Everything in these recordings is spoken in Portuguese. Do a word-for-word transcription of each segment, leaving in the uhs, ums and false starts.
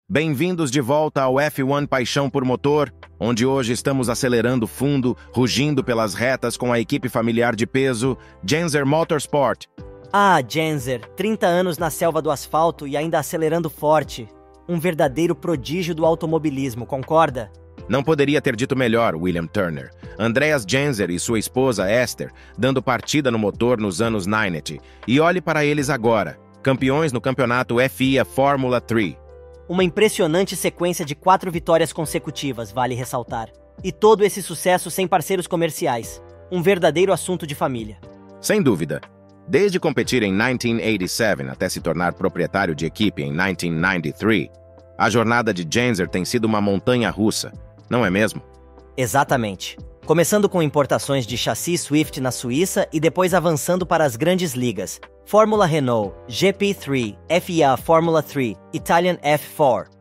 Bem-vindos de volta ao F um Paixão por Motor, onde hoje estamos acelerando fundo, rugindo pelas retas com a equipe familiar de peso Genzer Motorsport. Ah, Genzer, trinta anos na selva do asfalto e ainda acelerando forte. Um verdadeiro prodígio do automobilismo, concorda? Não poderia ter dito melhor, William Turner. Andreas Genzer e sua esposa Esther, dando partida no motor nos anos noventa. E olhe para eles agora, campeões no campeonato F I A Fórmula três. Uma impressionante sequência de quatro vitórias consecutivas, vale ressaltar. E todo esse sucesso sem parceiros comerciais. Um verdadeiro assunto de família. Sem dúvida. Desde competir em mil novecentos e oitenta e sete até se tornar proprietário de equipe em mil novecentos e noventa e três, a jornada de Genzer tem sido uma montanha-russa, não é mesmo? Exatamente. Começando com importações de chassi Swift na Suíça e depois avançando para as grandes ligas. Fórmula Renault, G P três, F I A Fórmula três, Italian F quatro.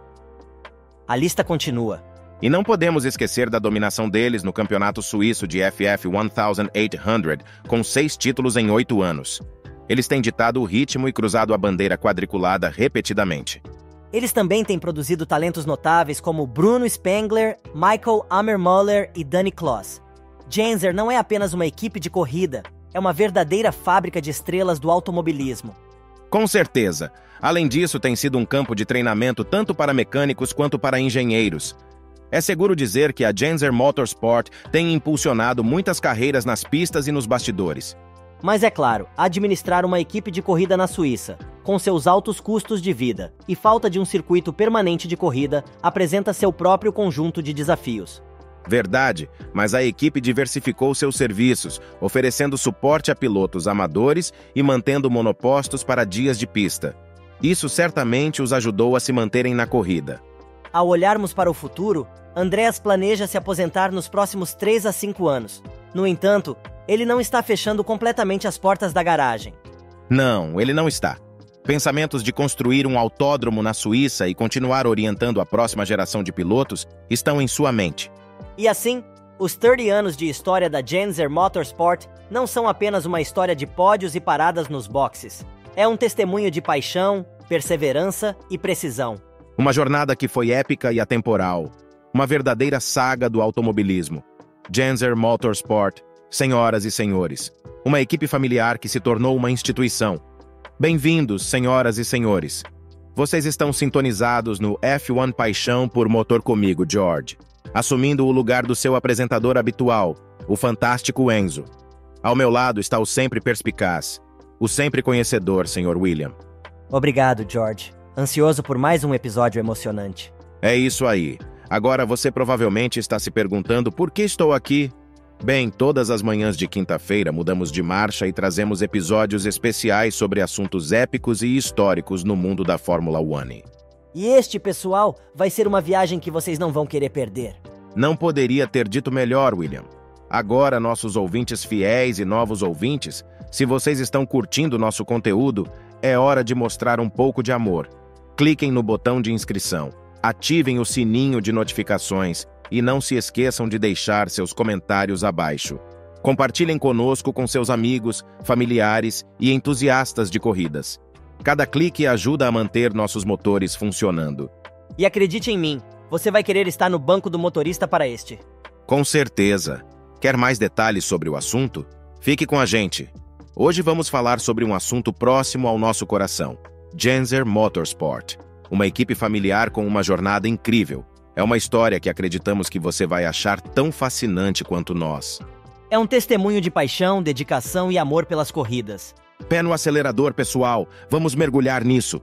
A lista continua. E não podemos esquecer da dominação deles no campeonato suíço de F F mil oitocentos, com seis títulos em oito anos. Eles têm ditado o ritmo e cruzado a bandeira quadriculada repetidamente. Eles também têm produzido talentos notáveis como Bruno Spengler, Michael Ammermuller e Danny Kloss. Genzer não é apenas uma equipe de corrida, é uma verdadeira fábrica de estrelas do automobilismo. Com certeza. Além disso, tem sido um campo de treinamento tanto para mecânicos quanto para engenheiros. É seguro dizer que a Genzer Motorsport tem impulsionado muitas carreiras nas pistas e nos bastidores. Mas é claro, administrar uma equipe de corrida na Suíça, com seus altos custos de vida e falta de um circuito permanente de corrida, apresenta seu próprio conjunto de desafios. Verdade, mas a equipe diversificou seus serviços, oferecendo suporte a pilotos amadores e mantendo monopostos para dias de pista. Isso certamente os ajudou a se manterem na corrida. Ao olharmos para o futuro, Andreas planeja se aposentar nos próximos três a cinco anos. No entanto, ele não está fechando completamente as portas da garagem. Não, ele não está. Pensamentos de construir um autódromo na Suíça e continuar orientando a próxima geração de pilotos estão em sua mente. E assim, os trinta anos de história da Genzer Motorsport não são apenas uma história de pódios e paradas nos boxes. É um testemunho de paixão, perseverança e precisão. Uma jornada que foi épica e atemporal. Uma verdadeira saga do automobilismo. Genzer Motorsport, senhoras e senhores. Uma equipe familiar que se tornou uma instituição. Bem-vindos, senhoras e senhores. Vocês estão sintonizados no F um Paixão por Motor comigo, George. Assumindo o lugar do seu apresentador habitual, o fantástico Enzo. Ao meu lado está o sempre perspicaz, o sempre conhecedor, senhor William. Obrigado, George. Ansioso por mais um episódio emocionante. É isso aí. Agora você provavelmente está se perguntando por que estou aqui. Bem, todas as manhãs de quinta-feira mudamos de marcha e trazemos episódios especiais sobre assuntos épicos e históricos no mundo da Fórmula um. E este, pessoal, vai ser uma viagem que vocês não vão querer perder. Não poderia ter dito melhor, William. Agora, nossos ouvintes fiéis e novos ouvintes, se vocês estão curtindo nosso conteúdo, é hora de mostrar um pouco de amor. Cliquem no botão de inscrição, ativem o sininho de notificações e não se esqueçam de deixar seus comentários abaixo. Compartilhem conosco com seus amigos, familiares e entusiastas de corridas. Cada clique ajuda a manter nossos motores funcionando. E acredite em mim, você vai querer estar no banco do motorista para este. Com certeza. Quer mais detalhes sobre o assunto? Fique com a gente. Hoje vamos falar sobre um assunto próximo ao nosso coração. Genzer Motorsport. Uma equipe familiar com uma jornada incrível. É uma história que acreditamos que você vai achar tão fascinante quanto nós. É um testemunho de paixão, dedicação e amor pelas corridas. Pé no acelerador, pessoal. Vamos mergulhar nisso.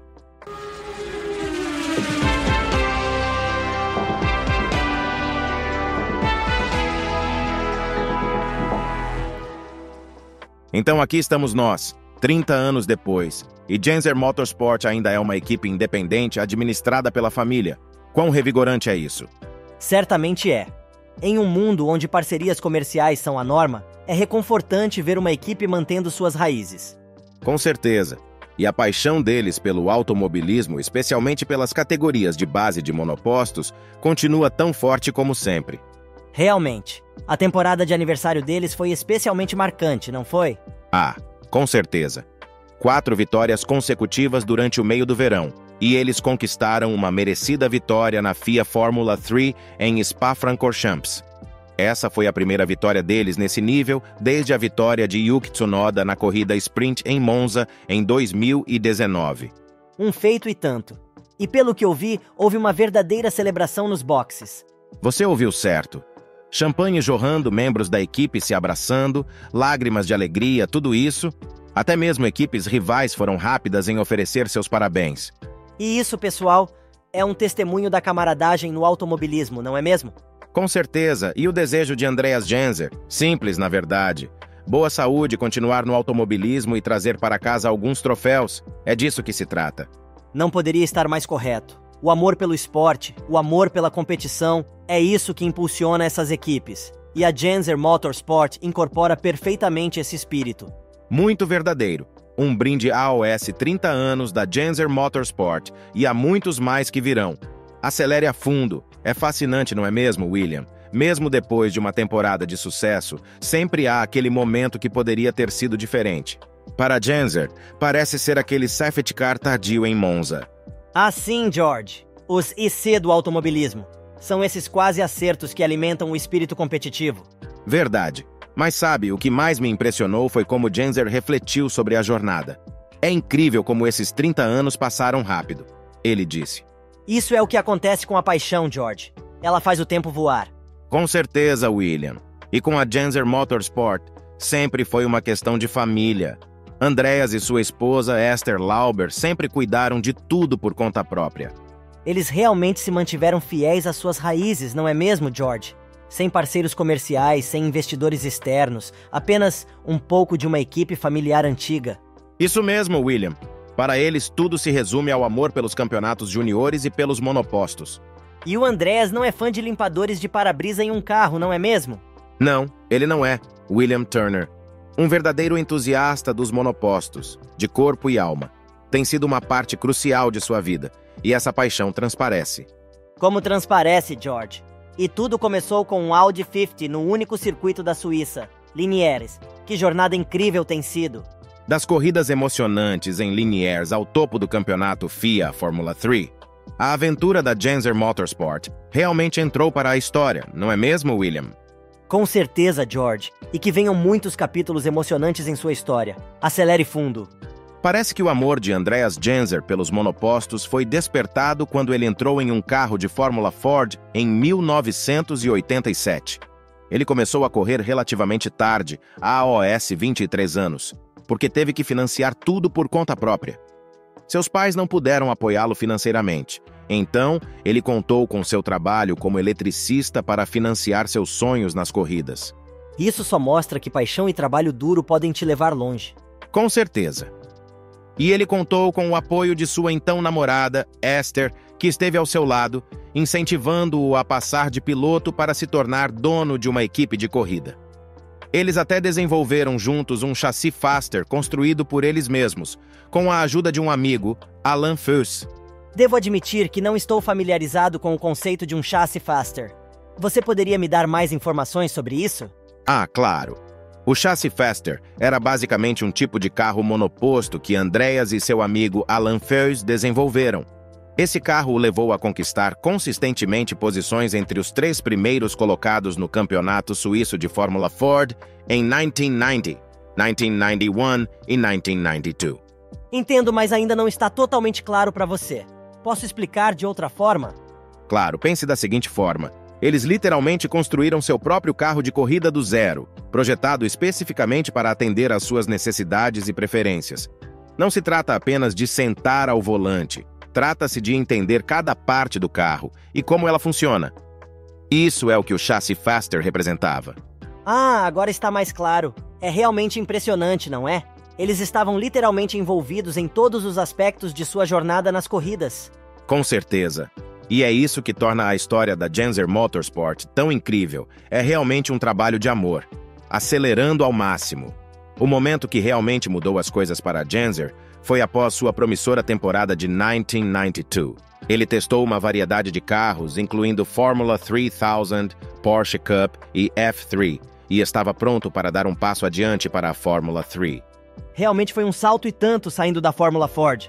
Então aqui estamos nós, trinta anos depois, e Genzer Motorsport ainda é uma equipe independente administrada pela família. Quão revigorante é isso? Certamente é. Em um mundo onde parcerias comerciais são a norma, é reconfortante ver uma equipe mantendo suas raízes. Com certeza. E a paixão deles pelo automobilismo, especialmente pelas categorias de base de monopostos, continua tão forte como sempre. Realmente. A temporada de aniversário deles foi especialmente marcante, não foi? Ah, com certeza. Quatro vitórias consecutivas durante o meio do verão. E eles conquistaram uma merecida vitória na F I A Fórmula três em Spa-Francorchamps. Essa foi a primeira vitória deles nesse nível desde a vitória de Yuki Tsunoda na corrida sprint em Monza em dois mil e dezenove. Um feito e tanto. E pelo que eu vi, houve uma verdadeira celebração nos boxes. Você ouviu certo. Champanhe jorrando, membros da equipe se abraçando, lágrimas de alegria, tudo isso. Até mesmo equipes rivais foram rápidas em oferecer seus parabéns. E isso, pessoal, é um testemunho da camaradagem no automobilismo, não é mesmo? Com certeza, e o desejo de Andreas Genzer? Simples, na verdade. Boa saúde, continuar no automobilismo e trazer para casa alguns troféus. É disso que se trata. Não poderia estar mais correto. O amor pelo esporte, o amor pela competição, é isso que impulsiona essas equipes. E a Genzer Motorsport incorpora perfeitamente esse espírito. Muito verdadeiro. Um brinde aos trinta anos da Genzer Motorsport e há muitos mais que virão. Acelere a fundo. É fascinante, não é mesmo, William? Mesmo depois de uma temporada de sucesso, sempre há aquele momento que poderia ter sido diferente. Para a Genzer, parece ser aquele safety car tardio em Monza. Ah, sim, George. Os I C do automobilismo. São esses quase acertos que alimentam o espírito competitivo. Verdade. Mas sabe, o que mais me impressionou foi como Genzer refletiu sobre a jornada. É incrível como esses trinta anos passaram rápido, ele disse. Isso é o que acontece com a paixão, George. Ela faz o tempo voar. Com certeza, William. E com a Genzer Motorsport, sempre foi uma questão de família. Andreas e sua esposa, Esther Lauber, sempre cuidaram de tudo por conta própria. Eles realmente se mantiveram fiéis às suas raízes, não é mesmo, George? Sem parceiros comerciais, sem investidores externos, apenas um pouco de uma equipe familiar antiga. Isso mesmo, William. Para eles, tudo se resume ao amor pelos campeonatos juniores e pelos monopostos. E o Andreas não é fã de limpadores de para-brisa em um carro, não é mesmo? Não, ele não é. William Turner. Um verdadeiro entusiasta dos monopostos, de corpo e alma. Tem sido uma parte crucial de sua vida, e essa paixão transparece. Como transparece, George. E tudo começou com um Audi cinquenta no único circuito da Suíça, Liniers. Que jornada incrível tem sido! Das corridas emocionantes em Liniers ao topo do campeonato F I A Fórmula três, a aventura da Genzer Motorsport realmente entrou para a história, não é mesmo, William? Com certeza, George. E que venham muitos capítulos emocionantes em sua história. Acelere fundo. Parece que o amor de Andreas Genzer pelos monopostos foi despertado quando ele entrou em um carro de Fórmula Ford em mil novecentos e oitenta e sete. Ele começou a correr relativamente tarde, aos vinte e três anos, porque teve que financiar tudo por conta própria. Seus pais não puderam apoiá-lo financeiramente, então ele contou com seu trabalho como eletricista para financiar seus sonhos nas corridas. Isso só mostra que paixão e trabalho duro podem te levar longe. Com certeza. E ele contou com o apoio de sua então namorada, Esther, que esteve ao seu lado, incentivando-o a passar de piloto para se tornar dono de uma equipe de corrida. Eles até desenvolveram juntos um chassi Faster construído por eles mesmos, com a ajuda de um amigo, Alan Fuss. Devo admitir que não estou familiarizado com o conceito de um chassi Faster. Você poderia me dar mais informações sobre isso? Ah, claro. O chassi Faster era basicamente um tipo de carro monoposto que Andreas e seu amigo Alan Fuss desenvolveram. Esse carro o levou a conquistar consistentemente posições entre os três primeiros colocados no campeonato suíço de Fórmula Ford em mil novecentos e noventa, mil novecentos e noventa e um e mil novecentos e noventa e dois. Entendo, mas ainda não está totalmente claro para você. Posso explicar de outra forma? Claro, pense da seguinte forma. Eles literalmente construíram seu próprio carro de corrida do zero, projetado especificamente para atender às suas necessidades e preferências. Não se trata apenas de sentar ao volante, trata-se de entender cada parte do carro e como ela funciona. Isso é o que o chassi Faster representava. Ah, agora está mais claro. É realmente impressionante, não é? Eles estavam literalmente envolvidos em todos os aspectos de sua jornada nas corridas. Com certeza. E é isso que torna a história da Genzer Motorsport tão incrível. É realmente um trabalho de amor, acelerando ao máximo. O momento que realmente mudou as coisas para a Genzer foi após sua promissora temporada de mil novecentos e noventa e dois. Ele testou uma variedade de carros, incluindo Fórmula três mil, Porsche Cup e F três, e estava pronto para dar um passo adiante para a Fórmula três. Realmente foi um salto e tanto saindo da Fórmula Ford.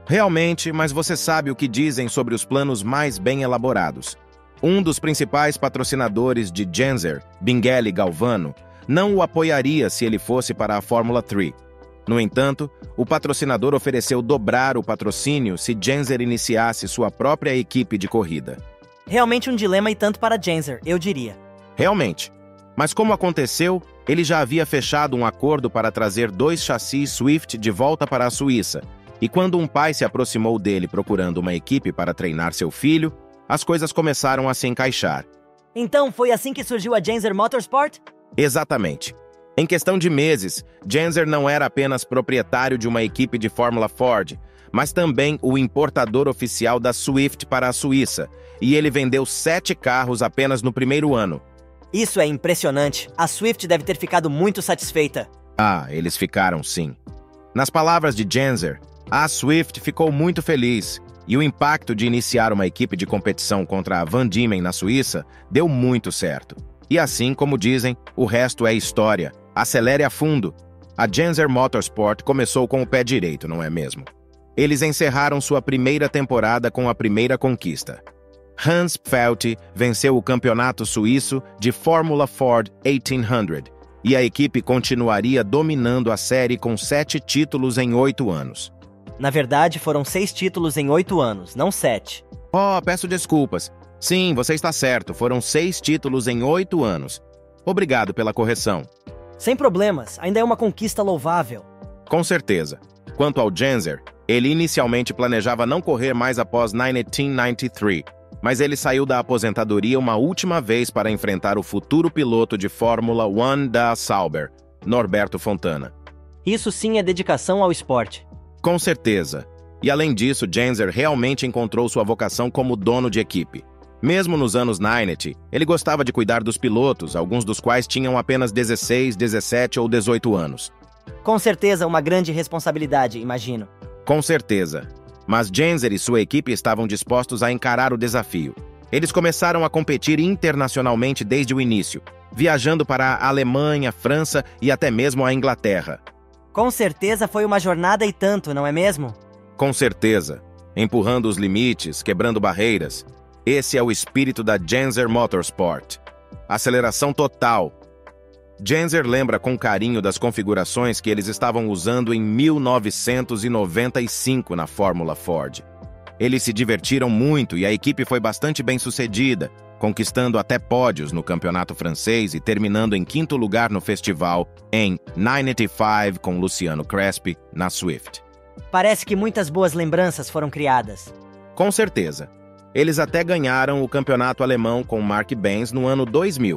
Realmente, mas você sabe o que dizem sobre os planos mais bem elaborados. Um dos principais patrocinadores de Gensher, Bingelly Galvano, não o apoiaria se ele fosse para a Fórmula três. No entanto, o patrocinador ofereceu dobrar o patrocínio se Gensher iniciasse sua própria equipe de corrida. Realmente um dilema e tanto para Gensher, eu diria. Realmente. Mas como aconteceu, ele já havia fechado um acordo para trazer dois chassis Swift de volta para a Suíça, e quando um pai se aproximou dele procurando uma equipe para treinar seu filho, as coisas começaram a se encaixar. Então, foi assim que surgiu a Gensher Motorsport? Exatamente. Em questão de meses, Gensher não era apenas proprietário de uma equipe de Fórmula Ford, mas também o importador oficial da Swift para a Suíça, e ele vendeu sete carros apenas no primeiro ano. Isso é impressionante. A Swift deve ter ficado muito satisfeita. Ah, eles ficaram sim. Nas palavras de Gensher, a Swift ficou muito feliz, e o impacto de iniciar uma equipe de competição contra a Van Diemen na Suíça deu muito certo. E assim como dizem, o resto é história. Acelere a fundo. A Gensher Motorsport começou com o pé direito, não é mesmo? Eles encerraram sua primeira temporada com a primeira conquista. Hans Pfälti venceu o campeonato suíço de Fórmula Ford oitocentos, e a equipe continuaria dominando a série com sete títulos em oito anos. Na verdade, foram seis títulos em oito anos, não sete. Oh, peço desculpas. Sim, você está certo, foram seis títulos em oito anos. Obrigado pela correção. Sem problemas, ainda é uma conquista louvável. Com certeza. Quanto ao Gensher, ele inicialmente planejava não correr mais após mil novecentos e noventa e três, mas ele saiu da aposentadoria uma última vez para enfrentar o futuro piloto de Fórmula um da Sauber, Norberto Fontana. Isso sim é dedicação ao esporte. Com certeza. E além disso, Gensher realmente encontrou sua vocação como dono de equipe. Mesmo nos anos noventa, ele gostava de cuidar dos pilotos, alguns dos quais tinham apenas dezesseis, dezessete ou dezoito anos. Com certeza, uma grande responsabilidade, imagino. Com certeza. Mas Gensher e sua equipe estavam dispostos a encarar o desafio. Eles começaram a competir internacionalmente desde o início, viajando para a Alemanha, França e até mesmo a Inglaterra. Com certeza foi uma jornada e tanto, não é mesmo? Com certeza. Empurrando os limites, quebrando barreiras. Esse é o espírito da Gensher Motorsport. Aceleração total. Gensher lembra com carinho das configurações que eles estavam usando em mil novecentos e noventa e cinco na Fórmula Ford. Eles se divertiram muito e a equipe foi bastante bem sucedida, conquistando até pódios no campeonato francês e terminando em quinto lugar no festival em noventa e cinco com Luciano Crespi na Swift. Parece que muitas boas lembranças foram criadas. Com certeza. Eles até ganharam o campeonato alemão com Mark Benz no ano dois mil.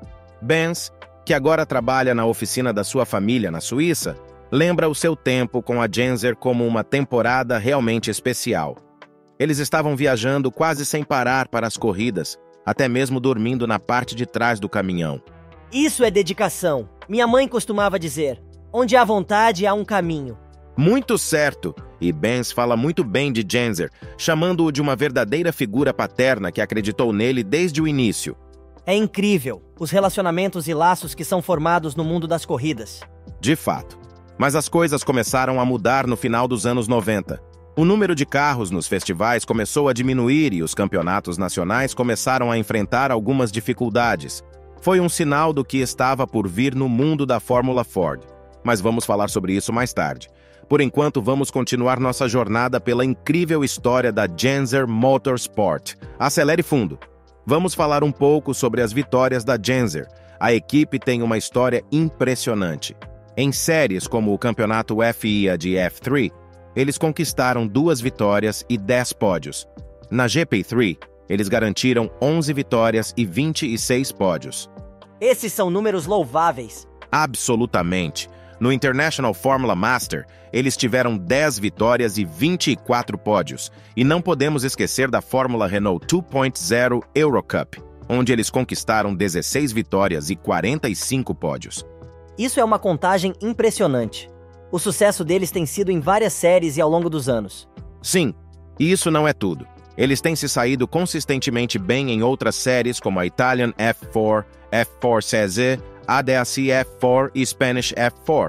Benz, que agora trabalha na oficina da sua família na Suíça, lembra o seu tempo com a Gensher como uma temporada realmente especial. Eles estavam viajando quase sem parar para as corridas, até mesmo dormindo na parte de trás do caminhão. Isso é dedicação. Minha mãe costumava dizer, onde há vontade há um caminho. Muito certo! E Benz fala muito bem de Gensher, chamando-o de uma verdadeira figura paterna que acreditou nele desde o início. É incrível, os relacionamentos e laços que são formados no mundo das corridas. De fato. Mas as coisas começaram a mudar no final dos anos noventa. O número de carros nos festivais começou a diminuir e os campeonatos nacionais começaram a enfrentar algumas dificuldades. Foi um sinal do que estava por vir no mundo da Fórmula Ford. Mas vamos falar sobre isso mais tarde. Por enquanto, vamos continuar nossa jornada pela incrível história da Gensher Motorsport. Acelere fundo. Vamos falar um pouco sobre as vitórias da Gensher. A equipe tem uma história impressionante. Em séries como o campeonato F I A de F três, eles conquistaram duas vitórias e dez pódios. Na G P três, eles garantiram onze vitórias e vinte e seis pódios. Esses são números louváveis. Absolutamente. No International Formula Master, eles tiveram dez vitórias e vinte e quatro pódios. E não podemos esquecer da Fórmula Renault dois ponto zero Eurocup, onde eles conquistaram dezesseis vitórias e quarenta e cinco pódios. Isso é uma contagem impressionante. O sucesso deles tem sido em várias séries e ao longo dos anos. Sim, e isso não é tudo. Eles têm se saído consistentemente bem em outras séries como a Italian F quatro, F quatro C Z, A D A C F quatro e Spanish F quatro.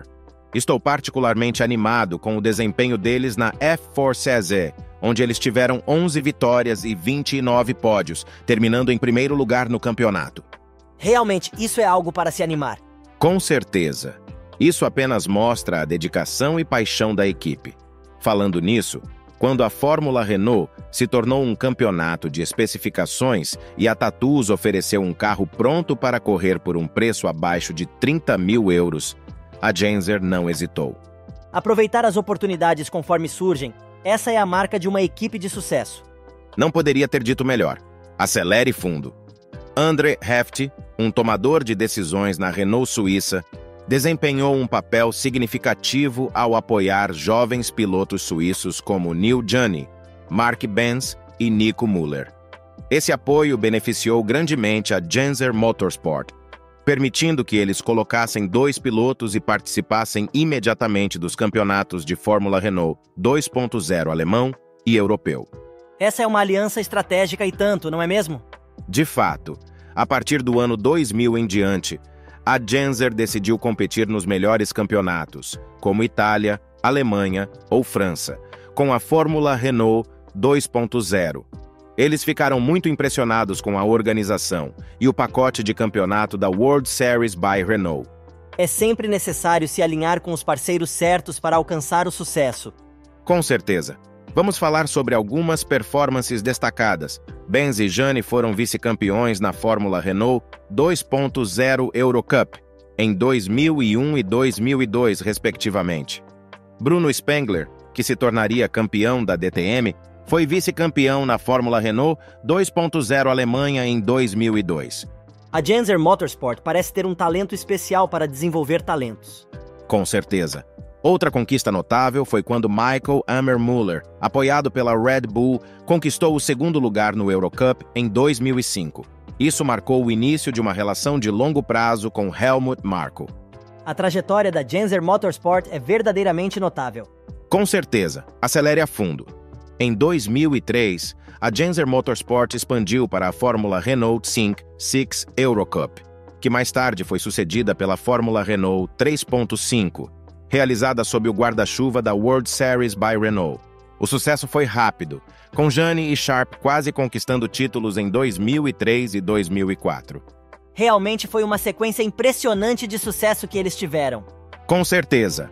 Estou particularmente animado com o desempenho deles na F quatro C Z, onde eles tiveram onze vitórias e vinte e nove pódios, terminando em primeiro lugar no campeonato. Realmente, isso é algo para se animar. Com certeza. Isso apenas mostra a dedicação e paixão da equipe. Falando nisso, quando a Fórmula Renault se tornou um campeonato de especificações e a Tatuus ofereceu um carro pronto para correr por um preço abaixo de trinta mil euros, a Genzer não hesitou. Aproveitar as oportunidades conforme surgem, essa é a marca de uma equipe de sucesso. Não poderia ter dito melhor. Acelere fundo. André Heft, um tomador de decisões na Renault Suíça, desempenhou um papel significativo ao apoiar jovens pilotos suíços como Neil Jani, Mark Benz e Nico Müller. Esse apoio beneficiou grandemente a Genzer Motorsport, permitindo que eles colocassem dois pilotos e participassem imediatamente dos campeonatos de Fórmula Renault dois ponto zero alemão e europeu. Essa é uma aliança estratégica e tanto, não é mesmo? De fato, a partir do ano dois mil em diante, a Genzer decidiu competir nos melhores campeonatos, como Itália, Alemanha ou França, com a Fórmula Renault dois ponto zero. Eles ficaram muito impressionados com a organização e o pacote de campeonato da World Series by Renault. É sempre necessário se alinhar com os parceiros certos para alcançar o sucesso. Com certeza. Vamos falar sobre algumas performances destacadas. Benz e Jani foram vice-campeões na Fórmula Renault dois ponto zero Eurocup em dois mil e um e dois mil e dois, respectivamente. Bruno Spengler, que se tornaria campeão da D T M, foi vice-campeão na Fórmula Renault dois ponto zero Alemanha em dois mil e dois. A Genzer Motorsport parece ter um talento especial para desenvolver talentos. Com certeza. Outra conquista notável foi quando Michael Ammermüller, apoiado pela Red Bull, conquistou o segundo lugar no Eurocup em dois mil e cinco. Isso marcou o início de uma relação de longo prazo com Helmut Marko. A trajetória da Genzer Motorsport é verdadeiramente notável. Com certeza, acelere a fundo. Em dois mil e três, a Genzer Motorsport expandiu para a Fórmula Renault cinco seis Eurocup, que mais tarde foi sucedida pela Fórmula Renault três ponto cinco, realizada sob o guarda-chuva da World Series by Renault. O sucesso foi rápido, com Jani e Sharp quase conquistando títulos em dois mil e três e dois mil e quatro. Realmente foi uma sequência impressionante de sucesso que eles tiveram. Com certeza.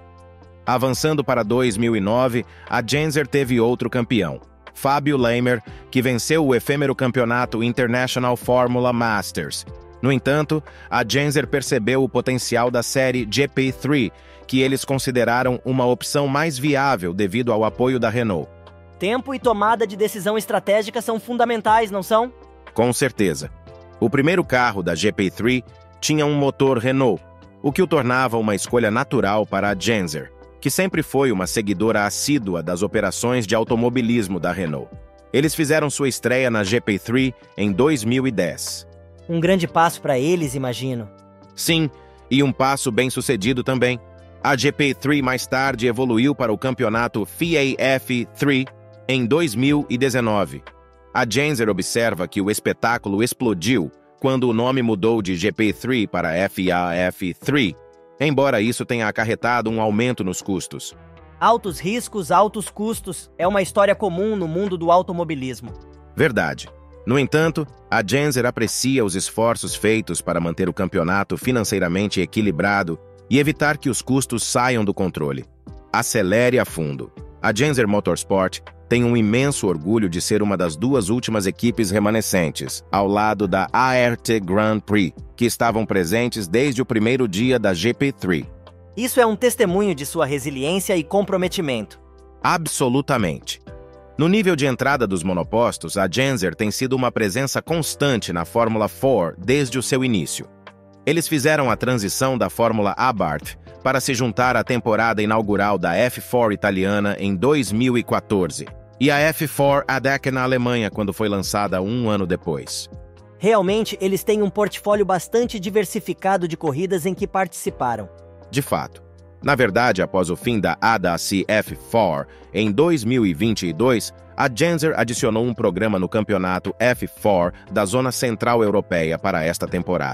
Avançando para dois mil e nove, a Genzer teve outro campeão, Fábio Leimer, que venceu o efêmero campeonato International Formula Masters. No entanto, a Genzer percebeu o potencial da série G P três, que eles consideraram uma opção mais viável devido ao apoio da Renault. Tempo e tomada de decisão estratégica são fundamentais, não são? Com certeza. O primeiro carro da G P três tinha um motor Renault, o que o tornava uma escolha natural para a Genzer, que sempre foi uma seguidora assídua das operações de automobilismo da Renault. Eles fizeram sua estreia na G P três em dois mil e dez. Um grande passo para eles, imagino. Sim, e um passo bem-sucedido também. A G P três mais tarde evoluiu para o campeonato F I A F três em dois mil e dezenove. A Genzer observa que o espetáculo explodiu quando o nome mudou de G P três para F I A F três, embora isso tenha acarretado um aumento nos custos. Altos riscos, altos custos é uma história comum no mundo do automobilismo. Verdade. No entanto, a Genzer aprecia os esforços feitos para manter o campeonato financeiramente equilibrado e evitar que os custos saiam do controle. Acelere a fundo. A Genzer Motorsport tem um imenso orgulho de ser uma das duas últimas equipes remanescentes, ao lado da A R T Grand Prix, que estavam presentes desde o primeiro dia da G P três. Isso é um testemunho de sua resiliência e comprometimento. Absolutamente. No nível de entrada dos monopostos, a Genzer tem sido uma presença constante na Fórmula quatro desde o seu início. Eles fizeram a transição da Fórmula Abarth para se juntar à temporada inaugural da F quatro italiana em dois mil e quatorze, e a F quatro A D A C na Alemanha quando foi lançada um ano depois. Realmente, eles têm um portfólio bastante diversificado de corridas em que participaram. De fato. Na verdade, após o fim da A D A C F quatro, em dois mil e vinte e dois, a Genzer adicionou um programa no campeonato F quatro da Zona Central Europeia para esta temporada.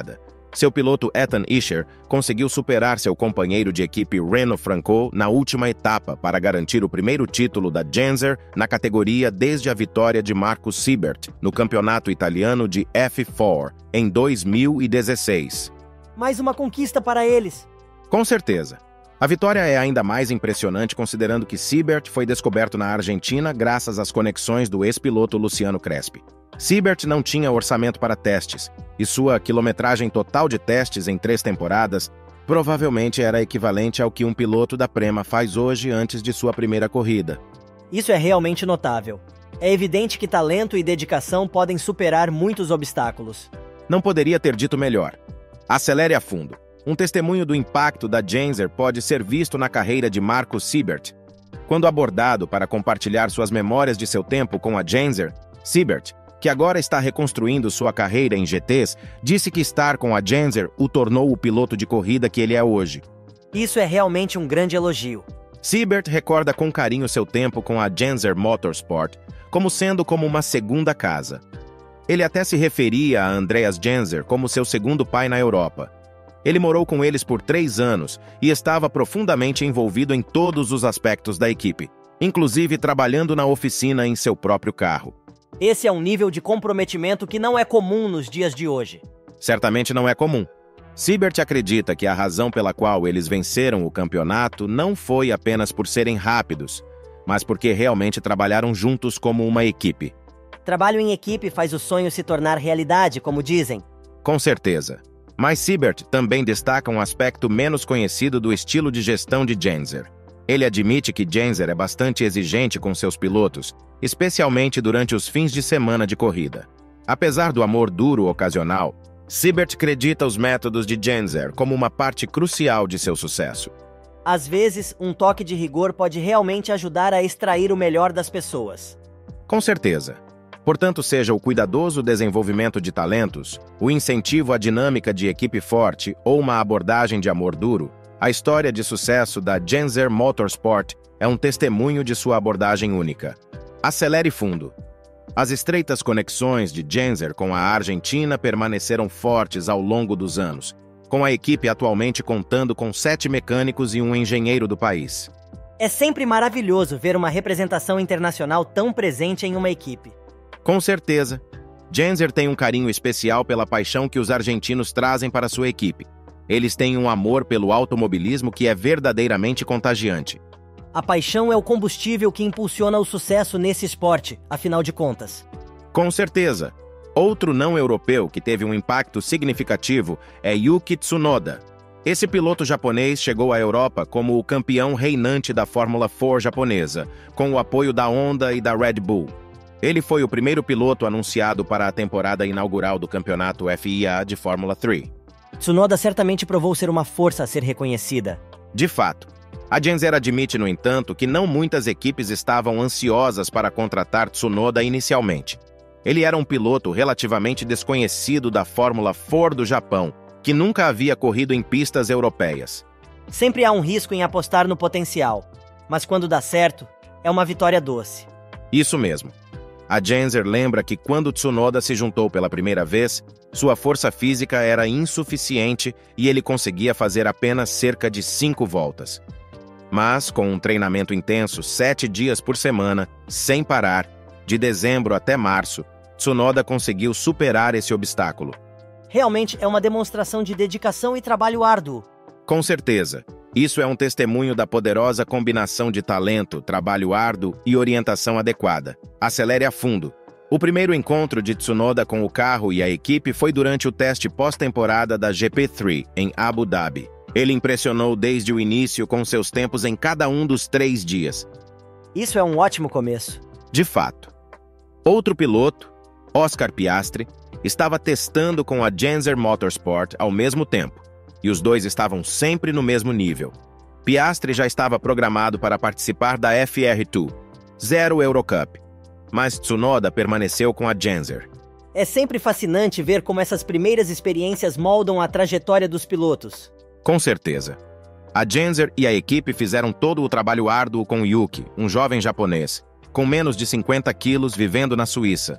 Seu piloto Ethan Isher conseguiu superar seu companheiro de equipe Renault Franco na última etapa para garantir o primeiro título da Genzer na categoria desde a vitória de Marco Siebert no campeonato italiano de F quatro em dois mil e dezesseis. Mais uma conquista para eles. Com certeza. A vitória é ainda mais impressionante considerando que Siebert foi descoberto na Argentina graças às conexões do ex-piloto Luciano Crespi. Siebert não tinha orçamento para testes, e sua quilometragem total de testes em três temporadas provavelmente era equivalente ao que um piloto da Prema faz hoje antes de sua primeira corrida. Isso é realmente notável. É evidente que talento e dedicação podem superar muitos obstáculos. Não poderia ter dito melhor. Acelere a fundo. Um testemunho do impacto da Genzer pode ser visto na carreira de Marco Siebert. Quando abordado para compartilhar suas memórias de seu tempo com a Genzer, Siebert, que agora está reconstruindo sua carreira em G Ts, disse que estar com a Genzer o tornou o piloto de corrida que ele é hoje. Isso é realmente um grande elogio. Siebert recorda com carinho seu tempo com a Genzer Motorsport, como sendo como uma segunda casa. Ele até se referia a Andreas Genzer como seu segundo pai na Europa. Ele morou com eles por três anos e estava profundamente envolvido em todos os aspectos da equipe, inclusive trabalhando na oficina em seu próprio carro. Esse é um nível de comprometimento que não é comum nos dias de hoje. Certamente não é comum. Siebert acredita que a razão pela qual eles venceram o campeonato não foi apenas por serem rápidos, mas porque realmente trabalharam juntos como uma equipe. Trabalho em equipe faz o sonho se tornar realidade, como dizem. Com certeza. Mas Siebert também destaca um aspecto menos conhecido do estilo de gestão de Genzer. Ele admite que Genzer é bastante exigente com seus pilotos, especialmente durante os fins de semana de corrida. Apesar do amor duro ocasional, Siebert acredita os métodos de Genzer como uma parte crucial de seu sucesso. Às vezes, um toque de rigor pode realmente ajudar a extrair o melhor das pessoas. Com certeza. Portanto, seja o cuidadoso desenvolvimento de talentos, o incentivo à dinâmica de equipe forte ou uma abordagem de amor duro, a história de sucesso da Genzer Motorsport é um testemunho de sua abordagem única. Acelere fundo. As estreitas conexões de Genzer com a Argentina permaneceram fortes ao longo dos anos, com a equipe atualmente contando com sete mecânicos e um engenheiro do país. É sempre maravilhoso ver uma representação internacional tão presente em uma equipe. Com certeza. Genzer tem um carinho especial pela paixão que os argentinos trazem para sua equipe. Eles têm um amor pelo automobilismo que é verdadeiramente contagiante. A paixão é o combustível que impulsiona o sucesso nesse esporte, afinal de contas. Com certeza. Outro não-europeu que teve um impacto significativo é Yuki Tsunoda. Esse piloto japonês chegou à Europa como o campeão reinante da Fórmula quatro japonesa, com o apoio da Honda e da Red Bull. Ele foi o primeiro piloto anunciado para a temporada inaugural do campeonato F I A de Fórmula três. Tsunoda certamente provou ser uma força a ser reconhecida. De fato. A Genzer admite, no entanto, que não muitas equipes estavam ansiosas para contratar Tsunoda inicialmente. Ele era um piloto relativamente desconhecido da Fórmula quatro do Japão, que nunca havia corrido em pistas europeias. Sempre há um risco em apostar no potencial, mas quando dá certo, é uma vitória doce. Isso mesmo. A Genzer lembra que quando Tsunoda se juntou pela primeira vez, sua força física era insuficiente e ele conseguia fazer apenas cerca de cinco voltas. Mas, com um treinamento intenso sete dias por semana, sem parar, de dezembro até março, Tsunoda conseguiu superar esse obstáculo. Realmente é uma demonstração de dedicação e trabalho árduo. Com certeza. Isso é um testemunho da poderosa combinação de talento, trabalho árduo e orientação adequada. Acelere a fundo. O primeiro encontro de Tsunoda com o carro e a equipe foi durante o teste pós-temporada da G P três, em Abu Dhabi. Ele impressionou desde o início com seus tempos em cada um dos três dias. Isso é um ótimo começo. De fato. Outro piloto, Oscar Piastri, estava testando com a Genzer Motorsport ao mesmo tempo, e os dois estavam sempre no mesmo nível. Piastri já estava programado para participar da F R dois, Zero Eurocup, mas Tsunoda permaneceu com a Genzer. É sempre fascinante ver como essas primeiras experiências moldam a trajetória dos pilotos. Com certeza. A Genzer e a equipe fizeram todo o trabalho árduo com Yuki, um jovem japonês, com menos de cinquenta quilos vivendo na Suíça.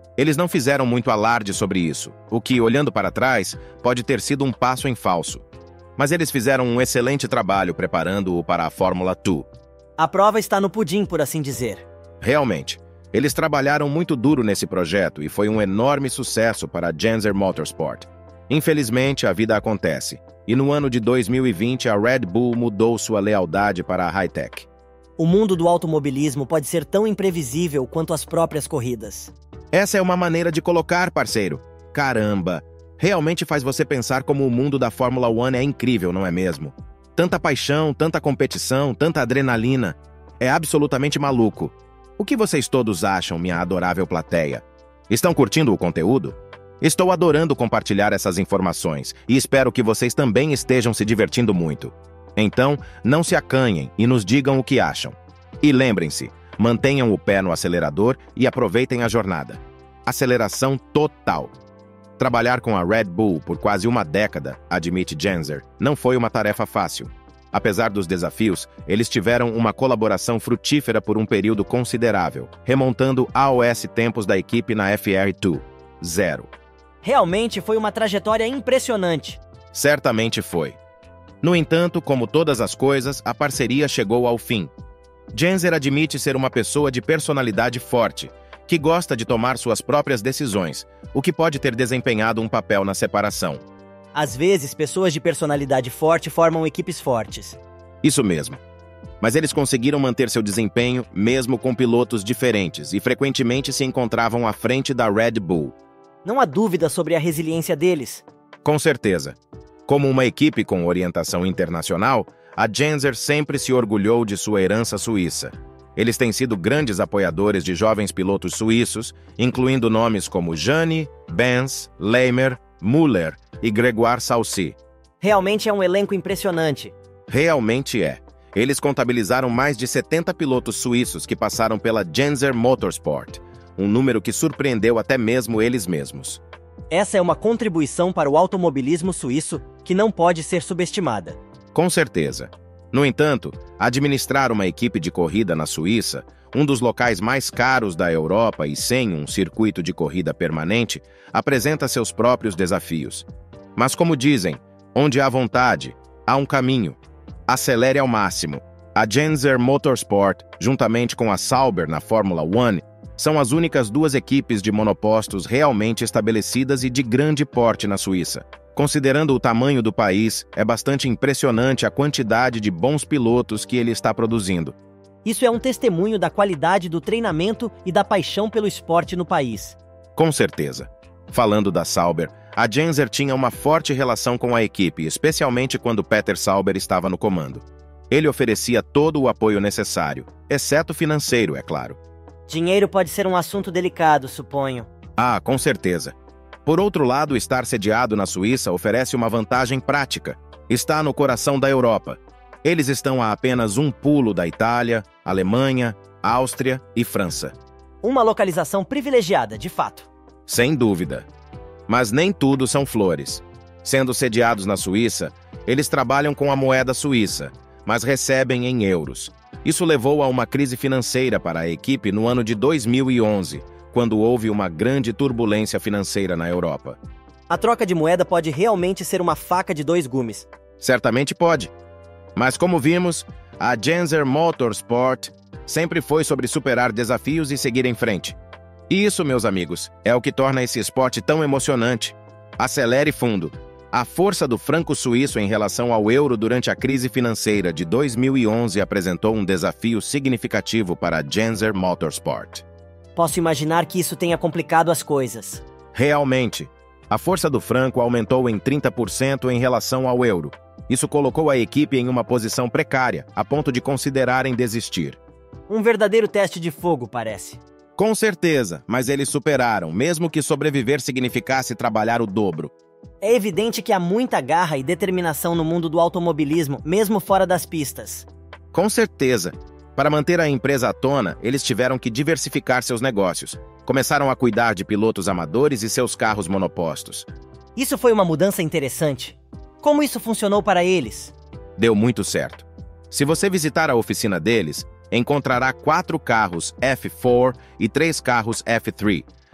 Eles não fizeram muito alarde sobre isso, o que, olhando para trás, pode ter sido um passo em falso. Mas eles fizeram um excelente trabalho preparando-o para a Fórmula dois. A prova está no pudim, por assim dizer. Realmente, eles trabalharam muito duro nesse projeto e foi um enorme sucesso para a Gensler Motorsport. Infelizmente, a vida acontece, e no ano de dois mil e vinte a Red Bull mudou sua lealdade para a Hi-Tech. O mundo do automobilismo pode ser tão imprevisível quanto as próprias corridas. Essa é uma maneira de colocar, parceiro. Caramba! Realmente faz você pensar como o mundo da Fórmula um é incrível, não é mesmo? Tanta paixão, tanta competição, tanta adrenalina. É absolutamente maluco. O que vocês todos acham, minha adorável plateia? Estão curtindo o conteúdo? Estou adorando compartilhar essas informações e espero que vocês também estejam se divertindo muito. Então, não se acanhem e nos digam o que acham. E lembrem-se, mantenham o pé no acelerador e aproveitem a jornada. Aceleração total. Trabalhar com a Red Bull por quase uma década, admite Gensler, não foi uma tarefa fácil. Apesar dos desafios, eles tiveram uma colaboração frutífera por um período considerável, remontando aos tempos da equipe na F R dois. Zero. Realmente foi uma trajetória impressionante. Certamente foi. No entanto, como todas as coisas, a parceria chegou ao fim. Gensler admite ser uma pessoa de personalidade forte, que gosta de tomar suas próprias decisões, o que pode ter desempenhado um papel na separação. Às vezes, pessoas de personalidade forte formam equipes fortes. Isso mesmo. Mas eles conseguiram manter seu desempenho mesmo com pilotos diferentes e frequentemente se encontravam à frente da Red Bull. Não há dúvida sobre a resiliência deles. Com certeza. Como uma equipe com orientação internacional, a Gensler sempre se orgulhou de sua herança suíça. Eles têm sido grandes apoiadores de jovens pilotos suíços, incluindo nomes como Jani, Benz, Leimer, Müller e Grégoire Salcy. Realmente é um elenco impressionante. Realmente é. Eles contabilizaram mais de setenta pilotos suíços que passaram pela Gensler Motorsport, um número que surpreendeu até mesmo eles mesmos. Essa é uma contribuição para o automobilismo suíço que não pode ser subestimada. Com certeza. No entanto, administrar uma equipe de corrida na Suíça, um dos locais mais caros da Europa e sem um circuito de corrida permanente, apresenta seus próprios desafios. Mas como dizem, onde há vontade, há um caminho. Acelere ao máximo. A Gensler Motorsport, juntamente com a Sauber na Fórmula um, são as únicas duas equipes de monopostos realmente estabelecidas e de grande porte na Suíça. Considerando o tamanho do país, é bastante impressionante a quantidade de bons pilotos que ele está produzindo. Isso é um testemunho da qualidade do treinamento e da paixão pelo esporte no país. Com certeza. Falando da Sauber, a Gensler tinha uma forte relação com a equipe, especialmente quando Peter Sauber estava no comando. Ele oferecia todo o apoio necessário, exceto financeiro, é claro. Dinheiro pode ser um assunto delicado, suponho. Ah, com certeza. Por outro lado, estar sediado na Suíça oferece uma vantagem prática. Está no coração da Europa. Eles estão a apenas um pulo da Itália, Alemanha, Áustria e França. Uma localização privilegiada, de fato. Sem dúvida. Mas nem tudo são flores. Sendo sediados na Suíça, eles trabalham com a moeda suíça, mas recebem em euros. Isso levou a uma crise financeira para a equipe no ano de dois mil e onze, quando houve uma grande turbulência financeira na Europa. A troca de moeda pode realmente ser uma faca de dois gumes. Certamente pode. Mas como vimos, a Gensler Motorsport sempre foi sobre superar desafios e seguir em frente. E isso, meus amigos, é o que torna esse esporte tão emocionante. Acelere fundo. A força do franco suíço em relação ao euro durante a crise financeira de dois mil e onze apresentou um desafio significativo para a Gensler Motorsport. Posso imaginar que isso tenha complicado as coisas. Realmente. A força do franco aumentou em trinta por cento em relação ao euro. Isso colocou a equipe em uma posição precária, a ponto de considerarem desistir. Um verdadeiro teste de fogo, parece. Com certeza, mas eles superaram, mesmo que sobreviver significasse trabalhar o dobro. É evidente que há muita garra e determinação no mundo do automobilismo, mesmo fora das pistas. Com certeza. Para manter a empresa à tona, eles tiveram que diversificar seus negócios. Começaram a cuidar de pilotos amadores e seus carros monopostos. Isso foi uma mudança interessante. Como isso funcionou para eles? Deu muito certo. Se você visitar a oficina deles, encontrará quatro carros F quatro e três carros F três,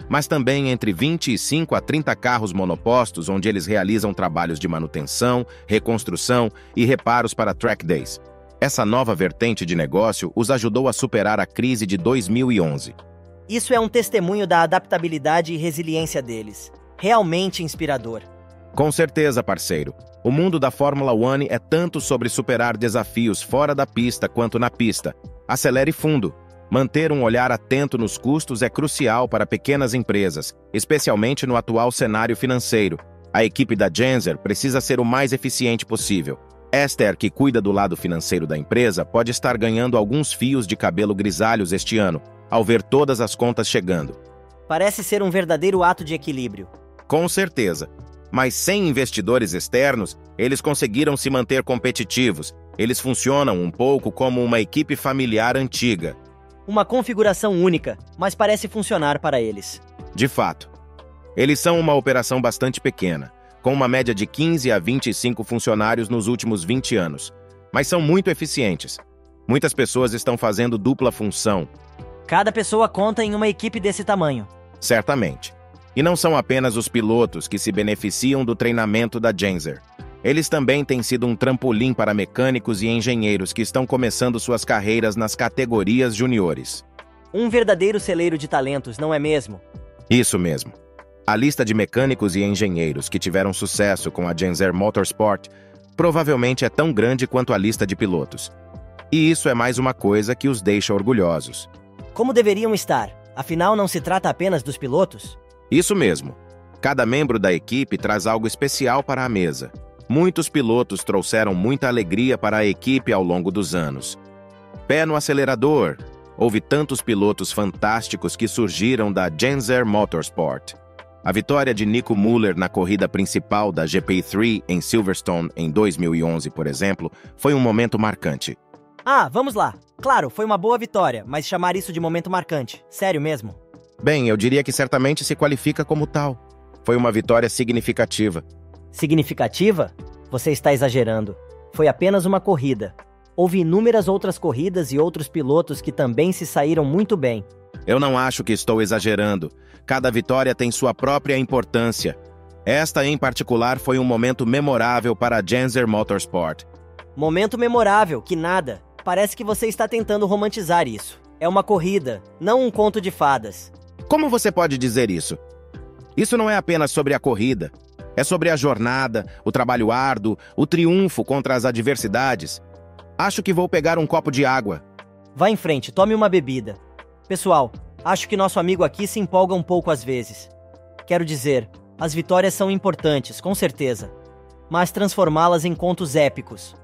mas também entre vinte e cinco a trinta carros monopostos onde eles realizam trabalhos de manutenção, reconstrução e reparos para track days. Essa nova vertente de negócio os ajudou a superar a crise de dois mil e onze. Isso é um testemunho da adaptabilidade e resiliência deles. Realmente inspirador. Com certeza, parceiro. O mundo da Fórmula um é tanto sobre superar desafios fora da pista quanto na pista. Acelere fundo. Manter um olhar atento nos custos é crucial para pequenas empresas, especialmente no atual cenário financeiro. A equipe da Gensler precisa ser o mais eficiente possível. Esther, que cuida do lado financeiro da empresa, pode estar ganhando alguns fios de cabelo grisalhos este ano, ao ver todas as contas chegando. Parece ser um verdadeiro ato de equilíbrio. Com certeza. Mas sem investidores externos, eles conseguiram se manter competitivos. Eles funcionam um pouco como uma equipe familiar antiga. Uma configuração única, mas parece funcionar para eles. De fato. Eles são uma operação bastante pequena, com uma média de quinze a vinte e cinco funcionários nos últimos vinte anos. Mas são muito eficientes. Muitas pessoas estão fazendo dupla função. Cada pessoa conta em uma equipe desse tamanho. Certamente. E não são apenas os pilotos que se beneficiam do treinamento da Gensler. Eles também têm sido um trampolim para mecânicos e engenheiros que estão começando suas carreiras nas categorias juniores. Um verdadeiro celeiro de talentos, não é mesmo? Isso mesmo. A lista de mecânicos e engenheiros que tiveram sucesso com a Gensler Motorsport provavelmente é tão grande quanto a lista de pilotos. E isso é mais uma coisa que os deixa orgulhosos. Como deveriam estar? Afinal, não se trata apenas dos pilotos? Isso mesmo. Cada membro da equipe traz algo especial para a mesa. Muitos pilotos trouxeram muita alegria para a equipe ao longo dos anos. Pé no acelerador. Houve tantos pilotos fantásticos que surgiram da Gensler Motorsport. A vitória de Nico Müller na corrida principal da G P três em Silverstone em dois mil e onze, por exemplo, foi um momento marcante. Ah, vamos lá. Claro, foi uma boa vitória, mas chamar isso de momento marcante, sério mesmo? Bem, eu diria que certamente se qualifica como tal. Foi uma vitória significativa. Significativa? Você está exagerando. Foi apenas uma corrida. Houve inúmeras outras corridas e outros pilotos que também se saíram muito bem. Eu não acho que estou exagerando. Cada vitória tem sua própria importância. Esta, em particular, foi um momento memorável para a Gensler Motorsport. Momento memorável, que nada. Parece que você está tentando romantizar isso. É uma corrida, não um conto de fadas. Como você pode dizer isso? Isso não é apenas sobre a corrida. É sobre a jornada, o trabalho árduo, o triunfo contra as adversidades. Acho que vou pegar um copo de água. Vá em frente, tome uma bebida. Pessoal, acho que nosso amigo aqui se empolga um pouco às vezes. Quero dizer, as vitórias são importantes, com certeza. Mas transformá-las em contos épicos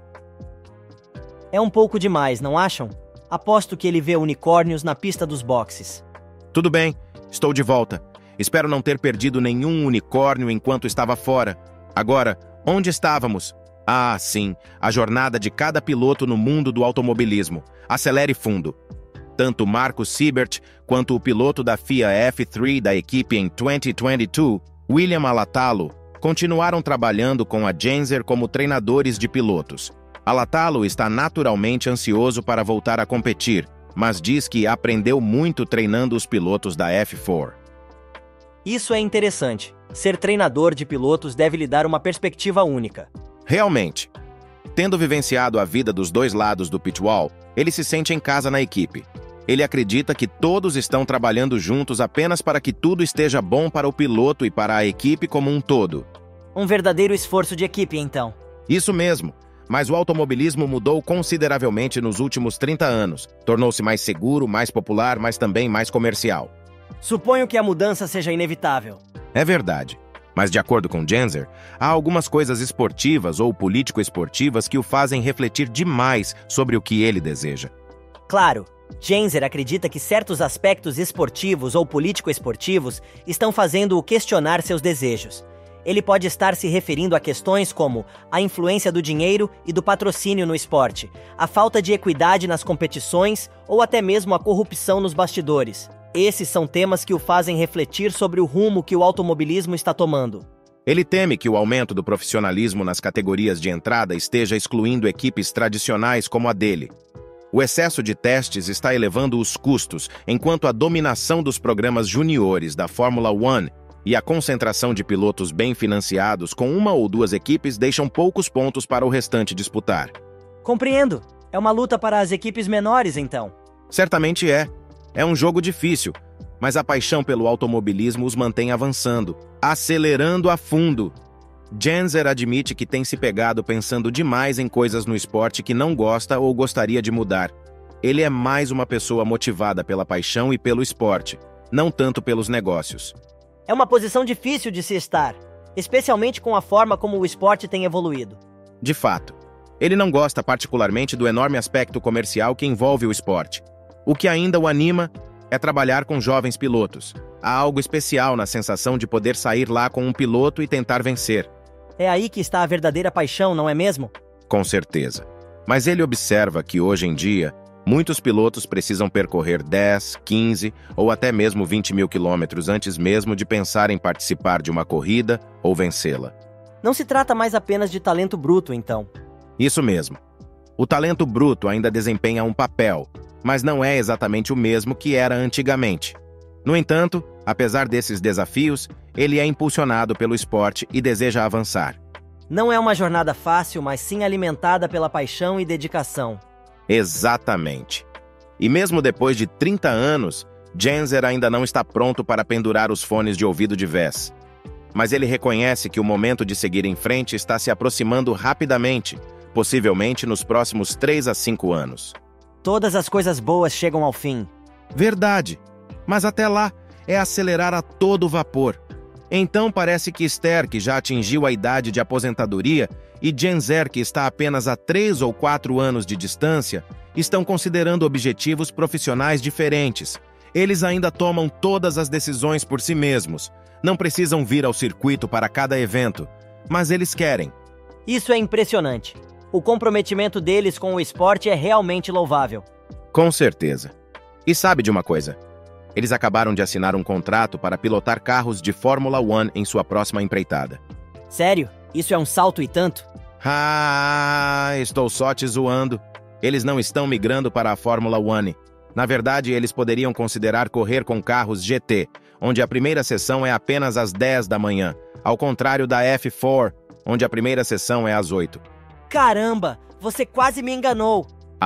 é um pouco demais, não acham? Aposto que ele vê unicórnios na pista dos boxes. Tudo bem, estou de volta. Espero não ter perdido nenhum unicórnio enquanto estava fora. Agora, onde estávamos? Ah, sim, a jornada de cada piloto no mundo do automobilismo. Acelere fundo. Tanto Marcus Siebert quanto o piloto da F I A F três da equipe em dois mil e vinte e dois, William Alatalo, continuaram trabalhando com a Gensler como treinadores de pilotos. Alatalo está naturalmente ansioso para voltar a competir, mas diz que aprendeu muito treinando os pilotos da F quatro. Isso é interessante. Ser treinador de pilotos deve lhe dar uma perspectiva única. Realmente. Tendo vivenciado a vida dos dois lados do pitwall, ele se sente em casa na equipe. Ele acredita que todos estão trabalhando juntos apenas para que tudo esteja bom para o piloto e para a equipe como um todo. Um verdadeiro esforço de equipe, então. Isso mesmo. Mas o automobilismo mudou consideravelmente nos últimos trinta anos. Tornou-se mais seguro, mais popular, mas também mais comercial. Suponho que a mudança seja inevitável. É verdade. Mas, de acordo com Gensler, há algumas coisas esportivas ou político-esportivas que o fazem refletir demais sobre o que ele deseja. Claro, Gensler acredita que certos aspectos esportivos ou político-esportivos estão fazendo-o questionar seus desejos. Ele pode estar se referindo a questões como a influência do dinheiro e do patrocínio no esporte, a falta de equidade nas competições ou até mesmo a corrupção nos bastidores. Esses são temas que o fazem refletir sobre o rumo que o automobilismo está tomando. Ele teme que o aumento do profissionalismo nas categorias de entrada esteja excluindo equipes tradicionais como a dele. O excesso de testes está elevando os custos, enquanto a dominação dos programas juniores da Fórmula um e a concentração de pilotos bem financiados com uma ou duas equipes deixam poucos pontos para o restante disputar. Compreendo. É uma luta para as equipes menores, então. Certamente é. É um jogo difícil, mas a paixão pelo automobilismo os mantém avançando, acelerando a fundo. Genzer admite que tem se pegado pensando demais em coisas no esporte que não gosta ou gostaria de mudar. Ele é mais uma pessoa motivada pela paixão e pelo esporte, não tanto pelos negócios. É uma posição difícil de se estar, especialmente com a forma como o esporte tem evoluído. De fato, ele não gosta particularmente do enorme aspecto comercial que envolve o esporte. O que ainda o anima é trabalhar com jovens pilotos. Há algo especial na sensação de poder sair lá com um piloto e tentar vencer. É aí que está a verdadeira paixão, não é mesmo? Com certeza. Mas ele observa que, hoje em dia, muitos pilotos precisam percorrer dez, quinze ou até mesmo vinte mil quilômetros antes mesmo de pensar em participar de uma corrida ou vencê-la. Não se trata mais apenas de talento bruto, então. Isso mesmo. O talento bruto ainda desempenha um papel, mas não é exatamente o mesmo que era antigamente. No entanto, apesar desses desafios, ele é impulsionado pelo esporte e deseja avançar. Não é uma jornada fácil, mas sim alimentada pela paixão e dedicação. Exatamente. E mesmo depois de trinta anos, Genzer ainda não está pronto para pendurar os fones de ouvido de vez. Mas ele reconhece que o momento de seguir em frente está se aproximando rapidamente, possivelmente nos próximos três a cinco anos. Todas as coisas boas chegam ao fim. Verdade. Mas até lá, é acelerar a todo vapor. Então parece que Esther, que já atingiu a idade de aposentadoria, e Genzer, que está apenas a três ou quatro anos de distância, estão considerando objetivos profissionais diferentes. Eles ainda tomam todas as decisões por si mesmos. Não precisam vir ao circuito para cada evento, mas eles querem. Isso é impressionante. O comprometimento deles com o esporte é realmente louvável. Com certeza. E sabe de uma coisa? Eles acabaram de assinar um contrato para pilotar carros de Fórmula um em sua próxima empreitada. Sério? Isso é um salto e tanto? Ah, estou só te zoando. Eles não estão migrando para a Fórmula um. Na verdade, eles poderiam considerar correr com carros G T, onde a primeira sessão é apenas às dez da manhã, ao contrário da F quatro, onde a primeira sessão é às oito. Caramba, você quase me enganou.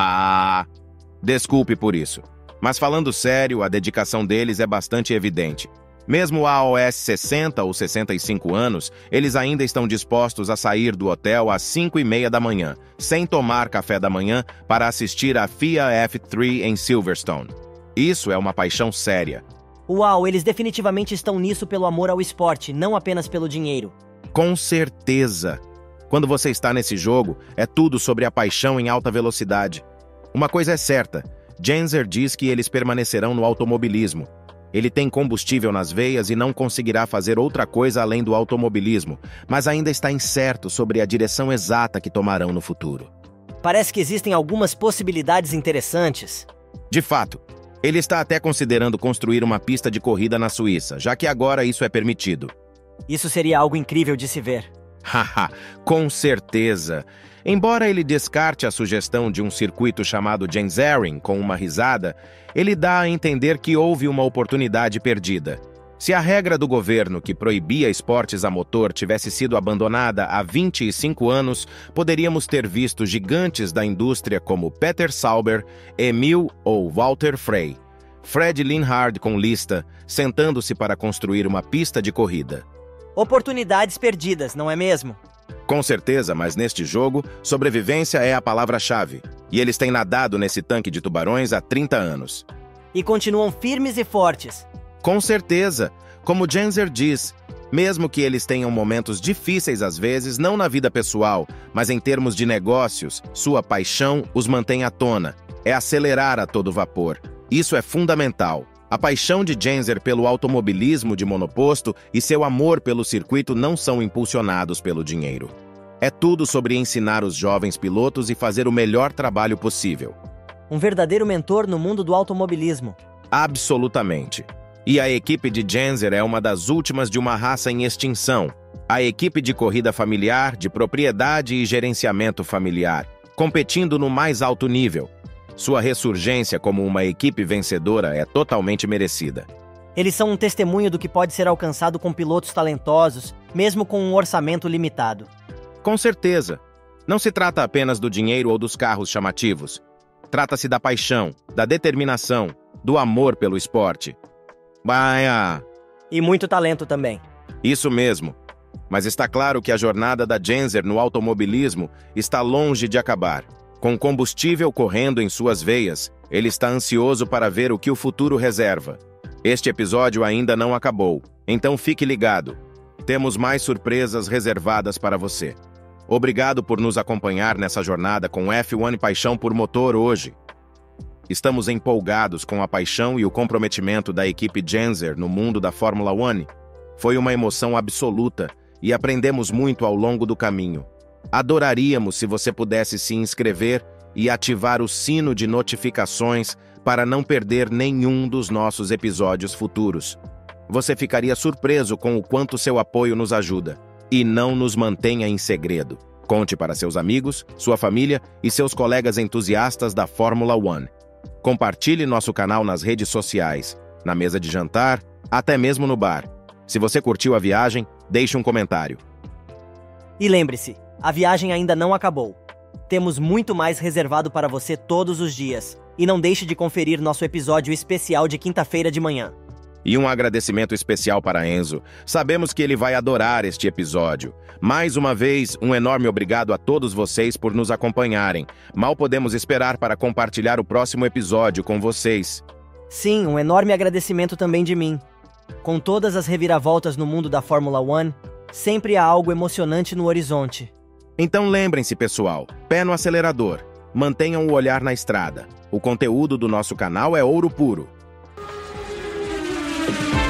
Ah, desculpe por isso. Mas falando sério, a dedicação deles é bastante evidente. Mesmo aos sessenta ou sessenta e cinco anos, eles ainda estão dispostos a sair do hotel às cinco e meia da manhã, sem tomar café da manhã, para assistir a F I A F três em Silverstone. Isso é uma paixão séria. Uau, eles definitivamente estão nisso pelo amor ao esporte, não apenas pelo dinheiro. Com certeza. Quando você está nesse jogo, é tudo sobre a paixão em alta velocidade. Uma coisa é certa, Genzer diz que eles permanecerão no automobilismo. Ele tem combustível nas veias e não conseguirá fazer outra coisa além do automobilismo, mas ainda está incerto sobre a direção exata que tomarão no futuro. Parece que existem algumas possibilidades interessantes. De fato, ele está até considerando construir uma pista de corrida na Suíça, já que agora isso é permitido. Isso seria algo incrível de se ver. Haha, com certeza. Embora ele descarte a sugestão de um circuito chamado Genzering com uma risada, ele dá a entender que houve uma oportunidade perdida. Se a regra do governo que proibia esportes a motor tivesse sido abandonada há vinte e cinco anos, poderíamos ter visto gigantes da indústria como Peter Sauber, Emil ou Walter Frey, Fred Linhard com lista, sentando-se para construir uma pista de corrida. Oportunidades perdidas, não é mesmo? Com certeza, mas neste jogo, sobrevivência é a palavra-chave. E eles têm nadado nesse tanque de tubarões há trinta anos. E continuam firmes e fortes. Com certeza. Como Genzer diz, mesmo que eles tenham momentos difíceis às vezes, não na vida pessoal, mas em termos de negócios, sua paixão os mantém à tona. É acelerar a todo vapor. Isso é fundamental. A paixão de Genzer pelo automobilismo de monoposto e seu amor pelo circuito não são impulsionados pelo dinheiro. É tudo sobre ensinar os jovens pilotos e fazer o melhor trabalho possível. Um verdadeiro mentor no mundo do automobilismo. Absolutamente. E a equipe de Genzer é uma das últimas de uma raça em extinção. A equipe de corrida familiar, de propriedade e gerenciamento familiar, competindo no mais alto nível. Sua ressurgência como uma equipe vencedora é totalmente merecida. Eles são um testemunho do que pode ser alcançado com pilotos talentosos, mesmo com um orçamento limitado. Com certeza. Não se trata apenas do dinheiro ou dos carros chamativos. Trata-se da paixão, da determinação, do amor pelo esporte. Baia! E muito talento também. Isso mesmo. Mas está claro que a jornada da Genzer no automobilismo está longe de acabar. Com combustível correndo em suas veias, ele está ansioso para ver o que o futuro reserva. Este episódio ainda não acabou, então fique ligado. Temos mais surpresas reservadas para você. Obrigado por nos acompanhar nessa jornada com F um Paixão por Motor hoje. Estamos empolgados com a paixão e o comprometimento da equipe Genzer no mundo da Fórmula um. Foi uma emoção absoluta e aprendemos muito ao longo do caminho. Adoraríamos se você pudesse se inscrever e ativar o sino de notificações para não perder nenhum dos nossos episódios futuros. Você ficaria surpreso com o quanto seu apoio nos ajuda. E não nos mantenha em segredo. Conte para seus amigos, sua família e seus colegas entusiastas da Fórmula um. Compartilhe nosso canal nas redes sociais, na mesa de jantar, até mesmo no bar. Se você curtiu a viagem, deixe um comentário. E lembre-se, a viagem ainda não acabou. Temos muito mais reservado para você todos os dias. E não deixe de conferir nosso episódio especial de quinta-feira de manhã. E um agradecimento especial para Enzo. Sabemos que ele vai adorar este episódio. Mais uma vez, um enorme obrigado a todos vocês por nos acompanharem. Mal podemos esperar para compartilhar o próximo episódio com vocês. Sim, um enorme agradecimento também de mim. Com todas as reviravoltas no mundo da Fórmula um, sempre há algo emocionante no horizonte. Então lembrem-se, pessoal, pé no acelerador. Mantenham o olhar na estrada. O conteúdo do nosso canal é ouro puro.